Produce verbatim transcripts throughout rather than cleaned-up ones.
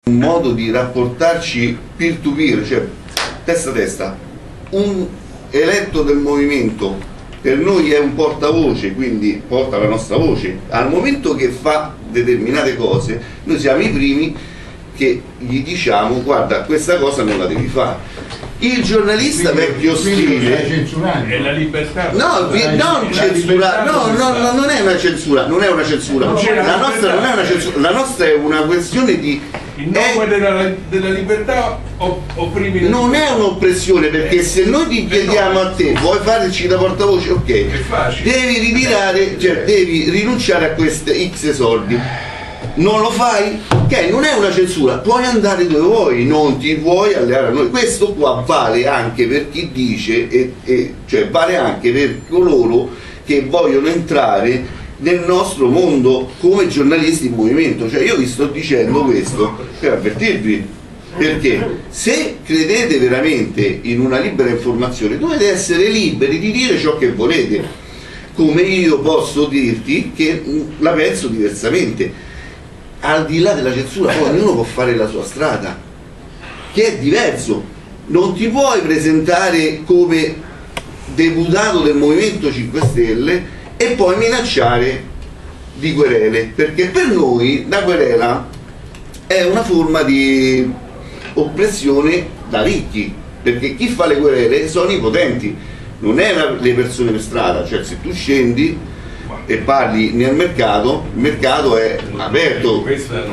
un modo di rapportarci peer to peer, cioè testa a testa. Un eletto del movimento per noi è un portavoce, quindi porta la nostra voce. Al momento che fa determinate cose, noi siamo i primi che gli diciamo: guarda, questa cosa non la devi fare. Il giornalista quindi, vecchio stile è la libertà, no, non censura, no, no, no, non è una censura, non è una censura, non la nostra non è una censura, la nostra è una questione di il nome è, della, della libertà opprimi, non è un'oppressione, perché se noi ti chiediamo a te vuoi farci da portavoce, ok, devi ritirare, cioè devi rinunciare a queste X soldi, non lo fai? Ok, non è una censura, puoi andare dove vuoi, non ti vuoi alleare a noi. Questo qua vale anche per chi dice, e, e, cioè vale anche per coloro che vogliono entrare nel nostro mondo come giornalisti in movimento. Cioè io vi sto dicendo questo per avvertirvi, perché se credete veramente in una libera informazione dovete essere liberi di dire ciò che volete, come io posso dirti che la penso diversamente. Al di là della censura poi ognuno può fare la sua strada, che è diverso. Non ti puoi presentare come deputato del Movimento cinque Stelle e poi minacciare di querele, perché per noi la querela è una forma di oppressione da ricchi, perché chi fa le querele sono i potenti, non è la, le persone per strada. Cioè se tu scendi e parli nel mercato, il mercato è aperto.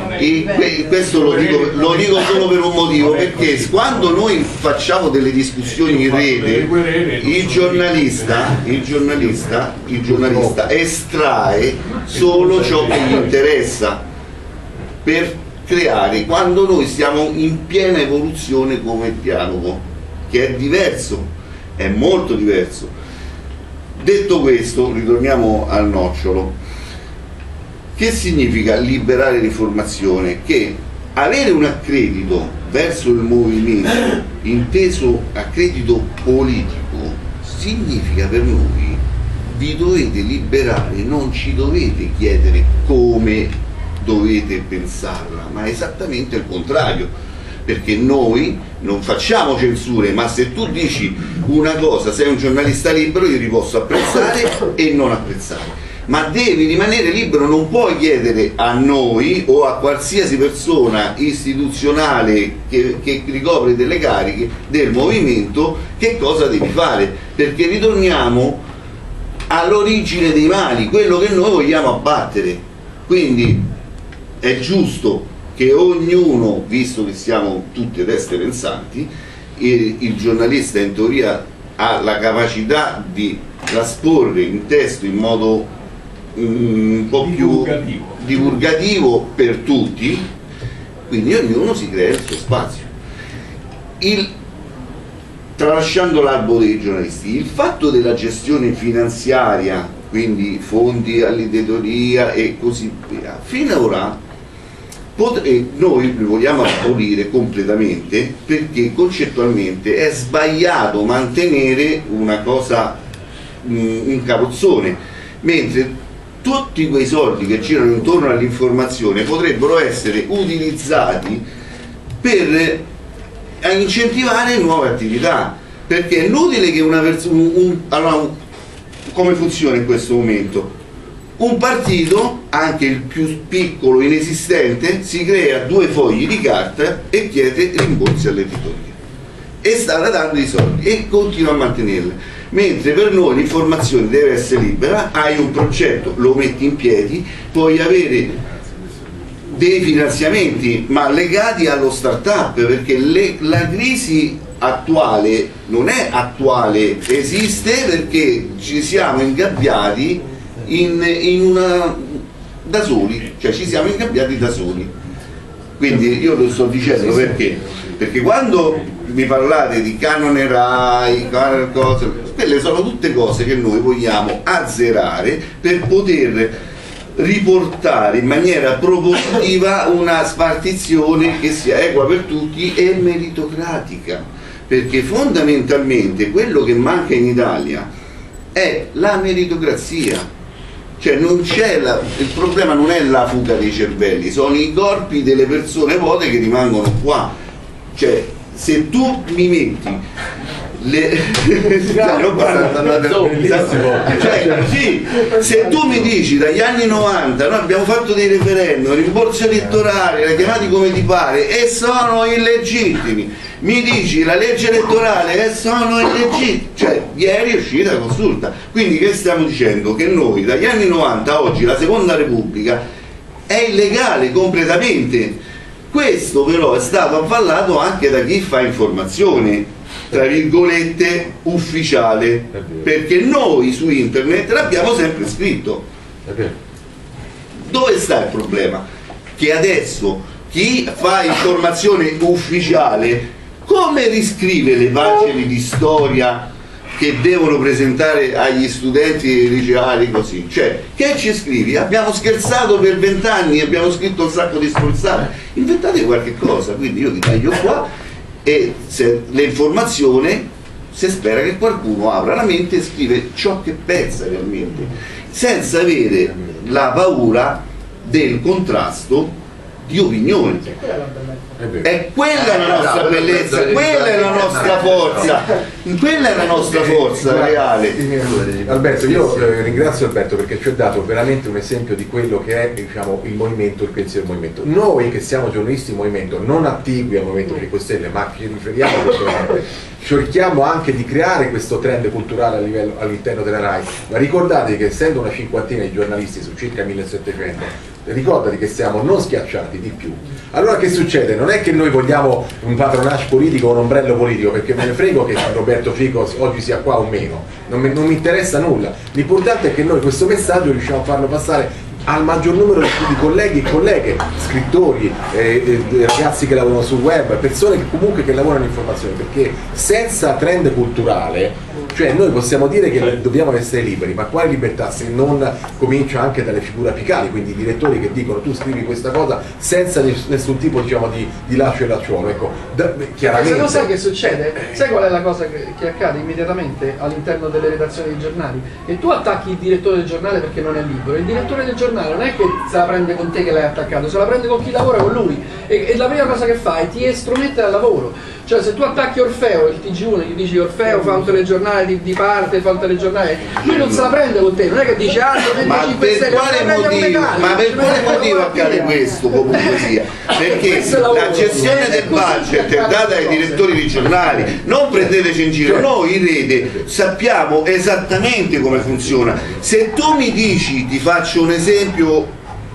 E questo lo dico, lo dico solo per un motivo, perché quando noi facciamo delle discussioni in rete, il giornalista, il giornalista, il giornalista estrae solo ciò che gli interessa per creare, quando noi siamo in piena evoluzione come dialogo, che è diverso, è molto diverso. Detto questo, ritorniamo al nocciolo. Che significa liberare l'informazione? Che avere un accredito verso il movimento, inteso accredito politico, significa per noi vi dovete liberare, non ci dovete chiedere come dovete pensarla, ma esattamente il contrario. Perché noi non facciamo censure, ma se tu dici una cosa, sei un giornalista libero, io ti posso apprezzare e non apprezzare, ma devi rimanere libero, non puoi chiedere a noi o a qualsiasi persona istituzionale che, che ricopre delle cariche del movimento che cosa devi fare, perché ritorniamo all'origine dei mali, quello che noi vogliamo abbattere. Quindi è giusto che ognuno, visto che siamo tutte teste pensanti, il, il giornalista in teoria ha la capacità di trasporre in testo in modo mm, un po' divulgativo. più divulgativo per tutti, quindi ognuno si crea il suo spazio. Il, tralasciando l'albo dei giornalisti, il fatto della gestione finanziaria, quindi fondi all'editoria e così via, finora Potre, noi li vogliamo abolire completamente, perché concettualmente è sbagliato mantenere una cosa, un carrozzone, mentre tutti quei soldi che girano intorno all'informazione potrebbero essere utilizzati per incentivare nuove attività, perché è inutile che una persona, un, un, allora, come funziona in questo momento? Un partito, anche il più piccolo, inesistente, si crea due fogli di carta e chiede rimborsi all'editoria e sta dando i soldi e continua a mantenerli, mentre per noi l'informazione deve essere libera. Hai un progetto, lo metti in piedi, puoi avere dei finanziamenti ma legati allo start-up, perché le, la crisi attuale non è attuale, esiste perché ci siamo ingabbiati In, in una da soli, cioè ci siamo ingabbiati da soli. Quindi io lo sto dicendo perché perché quando mi parlate di canone RAI, cose, quelle sono tutte cose che noi vogliamo azzerare per poter riportare in maniera propositiva una spartizione che sia equa per tutti e meritocratica, perché fondamentalmente quello che manca in Italia è la meritocrazia. Cioè non c'è la, il problema non è la fuga dei cervelli, sono i corpi delle persone vuote che rimangono qua. Cioè se tu mi metti le cioè, non cioè, sì, se tu mi dici dagli anni novanta noi abbiamo fatto dei referendum, rimborsi elettorali, la chiamati come ti pare e sono illegittimi, mi dici la legge elettorale e sono illegittimi, cioè ieri è uscita la consulta, quindi che stiamo dicendo? Che noi dagli anni novanta a oggi la seconda repubblica è illegale completamente. Questo però è stato avvallato anche da chi fa informazione tra virgolette ufficiale, perché noi su internet l'abbiamo sempre scritto. Dove sta il problema? Che adesso chi fa informazione ufficiale come riscrive le pagine di storia che devono presentare agli studenti liceali così? Cioè, che ci scrivi? Abbiamo scherzato per vent'anni, abbiamo scritto un sacco di stronzate, inventate qualche cosa, quindi io vi taglio qua e se l'informazione si spera che qualcuno apra la mente e scrive ciò che pensa realmente, senza avere la paura del contrasto di opinioni. È quella la nostra bellezza, quella è la nostra forza, quella è la nostra forza reale. Alberto, io eh, ringrazio Alberto perché ci ha dato veramente un esempio di quello che è, diciamo, il movimento, il pensiero del movimento. Noi che siamo giornalisti di movimento, non attigui al movimento cinque Stelle, ma ci riferiamo personalmente, cerchiamo anche di creare questo trend culturale a livello, all'interno della RAI, ma ricordate che essendo una cinquantina di giornalisti su circa millesettecento, ricordati che siamo non schiacciati di più. Allora che succede? Non è che noi vogliamo un patronage politico o un ombrello politico, perché me ne frego che Roberto Fico oggi sia qua o meno, non mi, non mi interessa nulla, l'importante è che noi questo messaggio riusciamo a farlo passare al maggior numero di colleghi e colleghe, scrittori, eh, eh, ragazzi che lavorano sul web, persone che comunque che lavorano in informazione, perché senza trend culturale, cioè noi possiamo dire che dobbiamo essere liberi, ma quale libertà se non comincia anche dalle figure apicali, quindi i direttori che dicono tu scrivi questa cosa senza nessun tipo, diciamo, di, di lascio e lacciuolo, ecco, da, chiaramente... Se non sai che succede, sai qual è la cosa che, che accade immediatamente all'interno delle redazioni dei giornali? E tu attacchi il direttore del giornale perché non è libero, il direttore del giornale non è che se la prende con te che l'hai attaccato, se la prende con chi lavora con lui e, e la prima cosa che fai ti estromette dal lavoro. Cioè se tu attacchi Orfeo, il T G uno, gli dici Orfeo fa un telegiornale di, di parte, fa un telegiornale, lui non se la prende con te, non è che dice ah, ma per quale motivo, ma per quale motivo accade questo comunque sia? Perché la gestione del budget è data ai direttori dei giornali, non prendeteci in giro, noi in rete sappiamo esattamente come funziona. Se tu mi dici, ti faccio un esempio,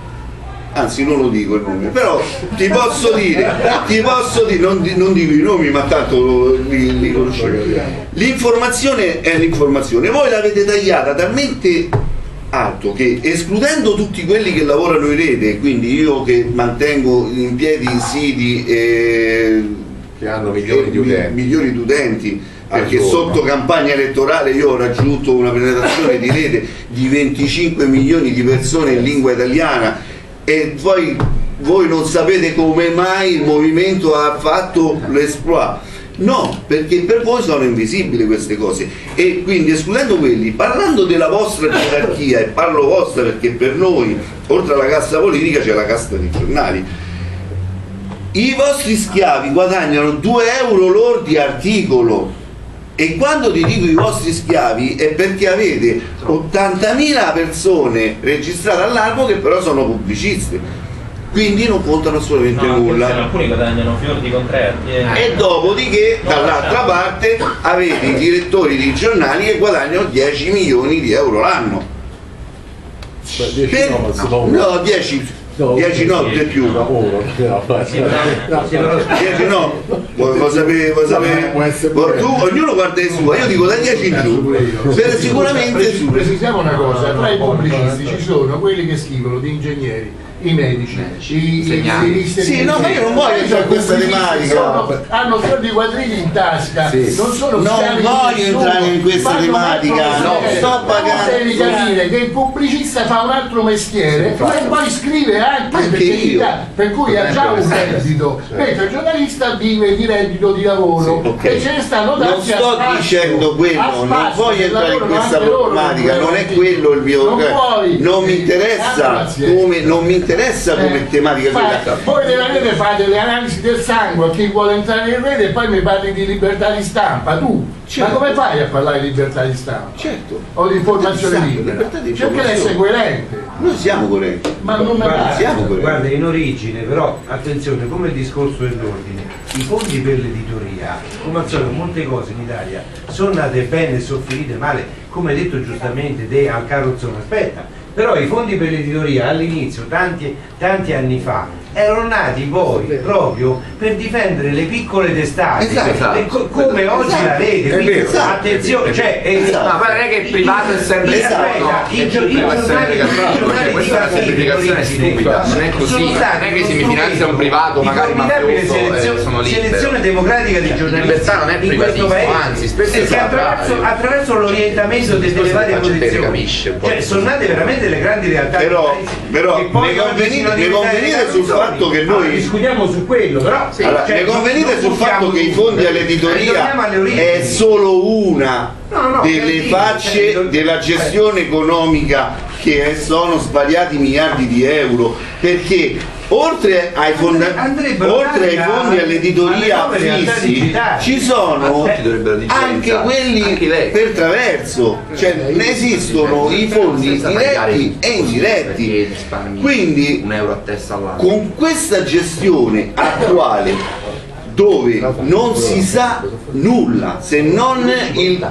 anzi non lo dico il nome, però ti posso dire, ti posso dire, non, non dico i nomi ma tanto li, li conoscete. L'informazione è l'informazione, voi l'avete tagliata talmente alto che escludendo tutti quelli che lavorano in rete, quindi io che mantengo in piedi siti eh, che hanno milioni di utenti, milioni di utenti perché sotto campagna elettorale io ho raggiunto una penetrazione di rete di venticinque milioni di persone in lingua italiana, e voi, voi non sapete come mai il movimento ha fatto l'esploit. No, perché per voi sono invisibili queste cose, e quindi escludendo quelli, parlando della vostra gerarchia, e parlo vostra perché per noi oltre alla casta politica c'è la casta dei giornali, i vostri schiavi guadagnano due euro lordi articolo, e quando ti dico i vostri schiavi è perché avete ottantamila persone registrate all'albo che però sono pubblicisti, quindi non contano assolutamente no, nulla. Alcuni guadagnano fior di contratti eh. E dopodiché no, dall'altra parte avete i direttori dei giornali che guadagnano dieci milioni di euro l'anno. Per... no, dieci No, dieci notte più dieci no vuoi sapere, vuoi sapere? Tu, ognuno guarda il suo, io dico da dieci in giù per sicuramente su. Precisiamo una cosa, tra i pubblicisti ci sono quelli che scrivono di ingegneri, i medici, i, i giornalisti. Sì, no, ma io non voglio entrare in questa tematica. Hanno soldi quadrini in tasca, Sì. non sono Non voglio entrare in questa tematica, no, sto pagando. Devi capire che il pubblicista fa un altro mestiere e poi scrive anche, Anche perché io. già- per cui ha già un reddito, mentre il giornalista vive di reddito di lavoro. Sì, ok. E ce ne stanno Non tanti a sto spazio, dicendo quello, a non spazio, voglio che entrare in lavorano questa anche loro, problematica, non è veramente. quello il mio. Non puoi. Non mi Ah, interessa grazie. come non mi interessa come Eh, tematica fa- quella. Voi nella rete fate le analisi del sangue a chi vuole entrare in rete e poi mi parli di libertà di stampa, tu Certo. ma come fai a parlare di libertà di stampa? Certo. O di informazione Esatto, libera? libertà di Cerca di essere informazione. coerente, Noi siamo coerenti. ma non mi Guarda, pare. siamo coerenti. guarda, in origine però, attenzione, come il discorso dell'ordine, i fondi per l'editoria, come al solito molte cose in Italia sono nate bene e sono finite male, come hai detto giustamente te al Carrozzone, aspetta, però i fondi per l'editoria all'inizio, tanti, tanti anni fa, erano nati poi proprio per difendere le piccole testate, Esatto. e co- come oggi Esatto. la rete, È quindi vero. attenzione, cioè, eh, Esatto. Ma poi non è che il privato è sempre Aspetta, buono, i gio- i può essere giornali- negativo, i giornali cioè, di questa è una partito, semplificazione origine, stupida, non è così, sono non stati è che si uno mi finanzia un strumento privato di magari formidabile mafioso selezione, e sono libero. selezione democratica di giornalisti libertà non è in questo privatismo, paese, anzi, spesso perché è attraverso, contrario. attraverso l'orientamento delle, delle varie la gente posizioni, capisce un po'. cioè sono nate veramente le grandi realtà Però- del paese, però che poi ne oggi convenite- sono ne diventate convenite sul canzoni. fatto che noi- Allora, discutiamo su quello, però Sì. Allora, cioè, ne convenite non sul fatto buttiamo che i tutto. fondi all'editoria Ritorniamo alle origini. è solo una No, no, delle per dire, facce cioè, della gestione economica che sono svariati miliardi di euro, perché oltre ai, fonda- Andrebbero oltre ai dati fondi a- all'editoria alle nuove realtà fissi digitali. ci sono Tutti dovrebbero anche digitalizzare, quelli anche lei. per traverso, cioè ne esistono i fondi Senza tagliare diretti e perché indiretti. risparmi Quindi un euro a testa all'anno. con questa gestione attuale dove non si sa nulla se non il,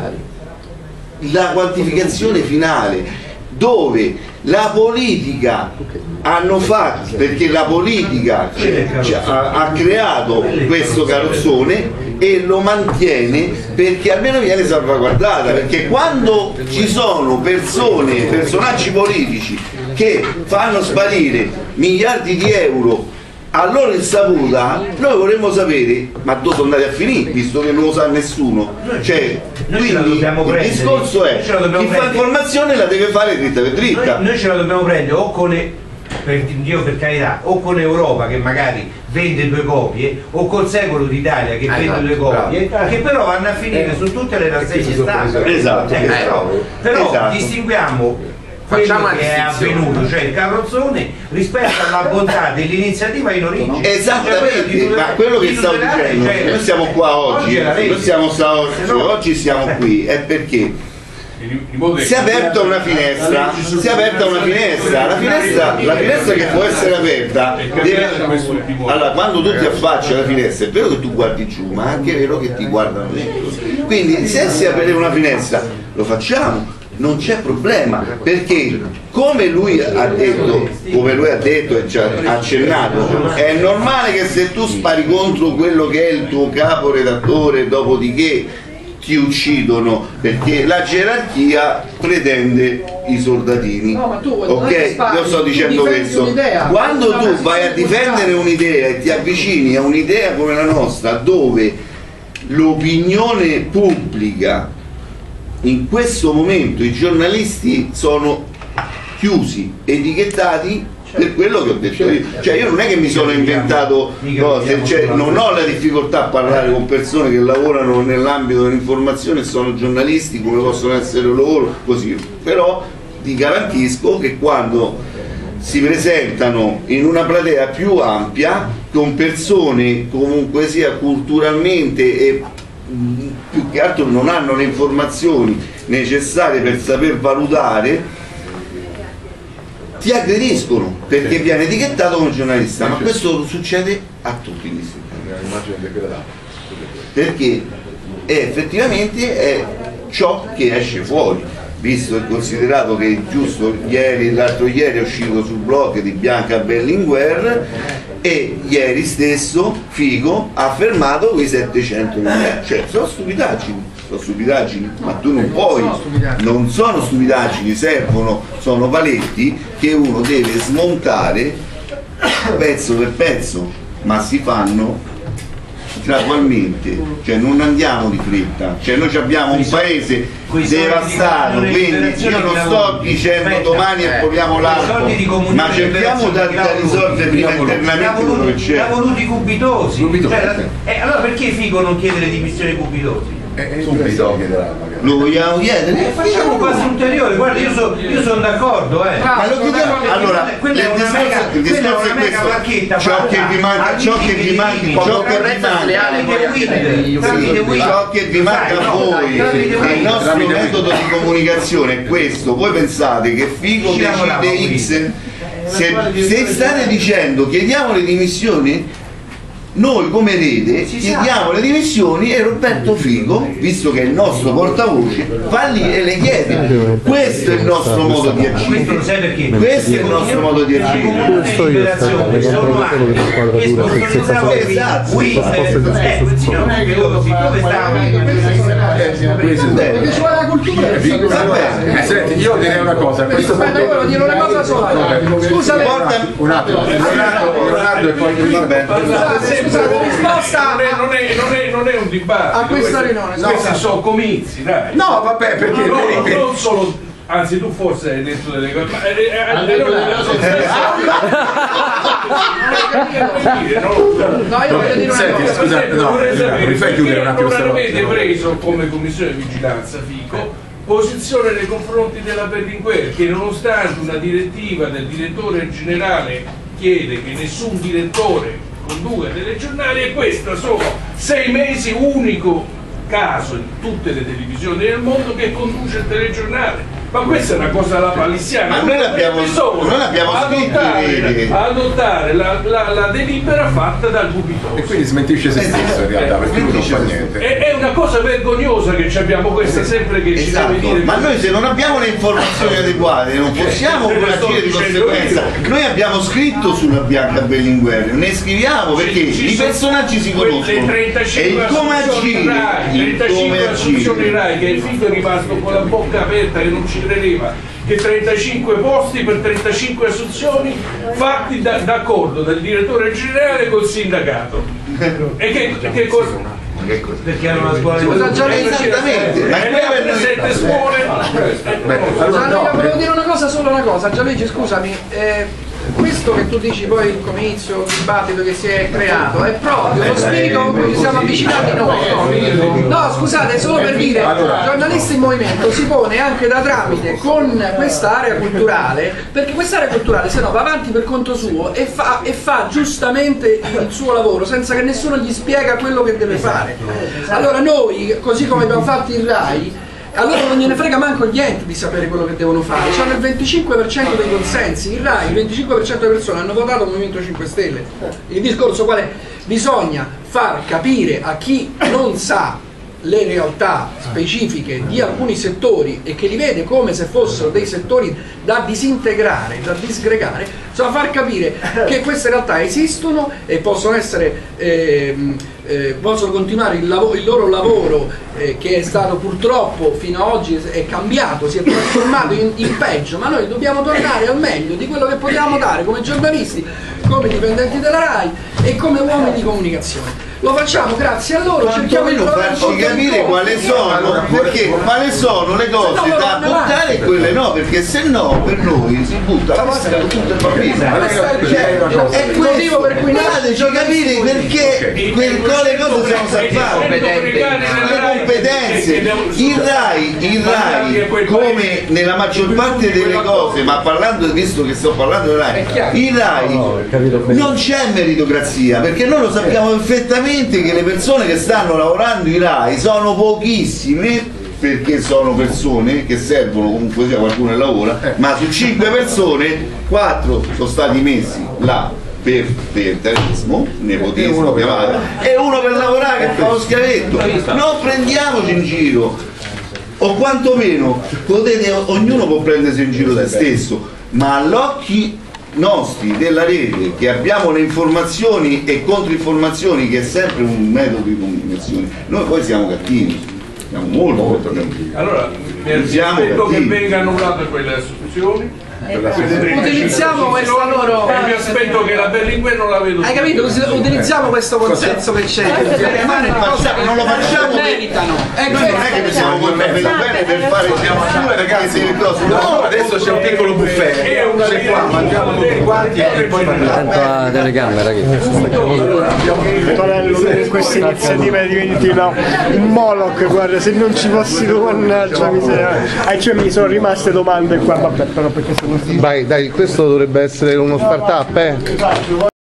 la quantificazione finale, dove la politica hanno fatto, perché la politica cioè, ha, ha creato questo carrozzone e lo mantiene perché almeno viene salvaguardata, perché quando ci sono persone, personaggi politici che fanno sparire miliardi di euro a loro insaputa, noi vorremmo sapere ma dove sono andati a finire, visto che non lo sa nessuno. Cioè, noi ce la quindi dobbiamo il prendere. discorso è Noi ce la dobbiamo chi fa prendere. informazione la deve fare dritta per dritta. Noi, noi ce la dobbiamo prendere o con e- per Dio, per carità, o con Europa che magari vende due copie, o col Secolo d'Italia che Ah, vende esatto, due copie, bravo. che però vanno a finire Eh. su tutte le rassegne sono stampa. prese- Esatto. Eh, però però Esatto. distinguiamo Facciamo quello una che è distinzione. avvenuto, cioè il carrozzone, rispetto alla bontà dell'iniziativa in origine. Esattamente, Cioè, di tutelare- ma quello che di stavo tutelare, dicendo, cioè, noi siamo qua oggi, è la legge. noi siamo sta- oggi, Se no- oggi siamo qui, è perché si è aperta una finestra, si è aperta una finestra, la finestra, la finestra che può essere aperta deve, allora quando tu ti affacci alla finestra è vero che tu guardi giù, ma è anche vero che ti guardano dentro, quindi se si apre una finestra lo facciamo, non c'è problema, perché come lui ha detto, come lui ha detto e ci ha accennato, è normale che se tu spari contro quello che è il tuo capo redattore, dopodiché ti uccidono, perché la gerarchia pretende i soldatini. No, ma tu, non è che ok, spari, io sto tu dicendo difendi questo. un'idea. Quando Una tu posizione vai a difendere culturale. un'idea e ti avvicini a un'idea come la nostra, dove l'opinione pubblica in questo momento, i giornalisti sono chiusi, etichettati per quello che ho detto io. Cioè io non è che mi sono inventato cose, cioè, non ho la difficoltà a parlare con persone che lavorano nell'ambito dell'informazione e sono giornalisti come possono essere loro, così, però ti garantisco che quando si presentano in una platea più ampia con persone comunque sia culturalmente e mh, più che altro non hanno le informazioni necessarie per saper valutare, ti aggrediscono perché viene etichettato come giornalista, ma questo succede a tutti gli istituti, perché è, effettivamente è ciò che esce fuori, visto e considerato che giusto ieri, l'altro ieri è uscito sul blog di Bianca Berlinguer e ieri stesso Figo ha affermato quei settecentomila, cioè sono stupidaggini, sono stupidaggini, ma tu non puoi, non sono stupidaggini, servono, sono paletti che uno deve smontare pezzo per pezzo, ma si fanno gradualmente, cioè non andiamo di fretta, cioè noi abbiamo un paese devastato, quindi io non sto dicendo domani aboliamo l'arco, ma cerchiamo da, da risolvere prima internamente quello che c'è. Ha voluti Cubitosi, cioè, eh, allora perché Fico non chiede le dimissioni Cubitosi? Eh, subito chiederà magari. Lo vogliamo chiedere? Eh, facciamo un passo ulteriore, guarda, io, so, io sono d'accordo, eh. Ma lo chiediamo, allora, quella è una mega, il discorso è questo, ciò che vi manca, ciò che vi manca, ciò che vi manca, ciò che vi manca a voi, il nostro metodo di comunicazione è questo. Voi pensate che Fico decide X? Se, se state dicendo chiediamo le dimissioni, noi come rete chiediamo le dimissioni e Roberto Fico, visto che è il nostro portavoce, va lì e le chiede. Questo è il nostro modo di agire. Questo è il nostro modo di agire. Questo io sono anche che sponsorizzavo perché ci vuole la cultura. Eh, senti, io direi una cosa. Questo aspetta, io voglio dire una cosa sola. Scusa, un attimo, Leonardo, Leonardo e poi scusate, risposta non è, non, è, non, è, non è un dibattito, a questa riunione. Questi, questi sono comizi, dai. No, vabbè, perché no, no, vedi, non solo, anzi tu forse hai detto delle cose, ma eh, eh, no, io voglio dire una senti, cosa. scusa, no, mi fai chiudere un attimo. Non avete preso come commissione di vigilanza Fico posizione nei confronti della Berlinguer, che nonostante una direttiva del direttore generale chiede che nessun direttore conduca telegiornali, e questo sono sei mesi, unico caso in tutte le televisioni del mondo che conduce il telegiornale. Ma questa è una cosa alla palissiana. Ma noi l'abbiamo adottare, adottare la, la, la delibera fatta dal Cubitosi. E quindi smentisce se stesso in realtà, perché lui non fa niente. È, è una cosa vergognosa che abbiamo questa sempre che esatto. Ci deve dire. Ma noi se non abbiamo le informazioni adeguate non possiamo agire di conseguenza. Noi abbiamo scritto sulla Bianca Berlinguer, ne scriviamo perché ci, ci i personaggi si conoscono. E il come agire, il come agire. Rai, che il figlio è rimasto con la bocca aperta, che non ci credeva, che trentacinque posti per trentacinque assunzioni fatti da, d'accordo dal direttore generale col sindacato. E che, che cosa? Perché hanno una scuola di esattamente, ma per sette scuole. Allora, no, io volevo dire una cosa, solo una cosa, Gianluigi, scusami, eh, questo che tu dici poi il comizio, il dibattito che si è creato è proprio lo spirito con cui ci siamo avvicinati noi. No, scusate, solo per dire, Giornalisti in Movimento si pone anche da tramite con questa area culturale, perché quest'area culturale se no va avanti per conto suo e fa, e fa giustamente il suo lavoro senza che nessuno gli spiega quello che deve fare. Allora noi, così come abbiamo fatto il Rai, allora non gliene frega manco niente di sapere quello che devono fare. C'hanno il venticinque per cento dei consensi, il Rai, il venticinque per cento delle persone hanno votato il Movimento cinque Stelle. Il discorso qual è? Bisogna far capire a chi non sa le realtà specifiche di alcuni settori e che li vede come se fossero dei settori da disintegrare, da disgregare, bisogna far capire che queste realtà esistono e possono essere ehm, eh, possono continuare il, lav il loro lavoro eh, che è stato purtroppo fino ad oggi è cambiato, si è trasformato in, in peggio, ma noi dobbiamo tornare al meglio di quello che potevamo dare come giornalisti, come dipendenti della Rai e come uomini di comunicazione. Lo facciamo grazie a loro, cerchiamo di farci capire quali sono, perché quali sono le cose da buttare e quelle no, perché se no per noi si butta la vasca con tutto il bambino. È il motivo per cui fateci capire perché quelle cose sono salvate, le competenze. Il Rai, il Rai, come nella maggior parte delle cose, ma parlando, visto che sto parlando del Rai, il Rai non c'è meritocrazia, perché noi lo sappiamo perfettamente che le persone che stanno lavorando in Rai sono pochissime, perché sono persone che servono comunque sia qualcuno che lavora, ma su cinque persone quattro sono stati messi là per clientelismo, nepotismo, chiamato, e uno per lavorare che fa lo schiavetto. Non prendiamoci in giro, o quantomeno potete, ognuno può prendersi in giro da stesso, ma all'occhio nostri della rete, che abbiamo le informazioni e controinformazioni, che è sempre un metodo di comunicazione, noi poi siamo cattivi, siamo molto molto cattivi. Allora mi aspetto che vengano annullate quelle assunzioni, Utilizziamo questa loro. E mi aspetto che la Berlinguer non la vedo. Hai capito? Utilizziamo questo consenso che c'è per fare le cose che non lo facciamo non meritano. Eh, non è che possiamo bene per fare due ragazzi le cose. No, adesso c'è un piccolo buffet. C'è qua, mangiamo tutti quanti e poi mangiamo. Attento alla telecamera che Tonello, con questa iniziativa diventi no, un Moloch, guarda, se non ci fossi tu, mannaggia miseria. Ah, cioè mi sono rimaste domande qua, vabbè, però perché sono... Vai, dai, questo dovrebbe essere uno startup, eh?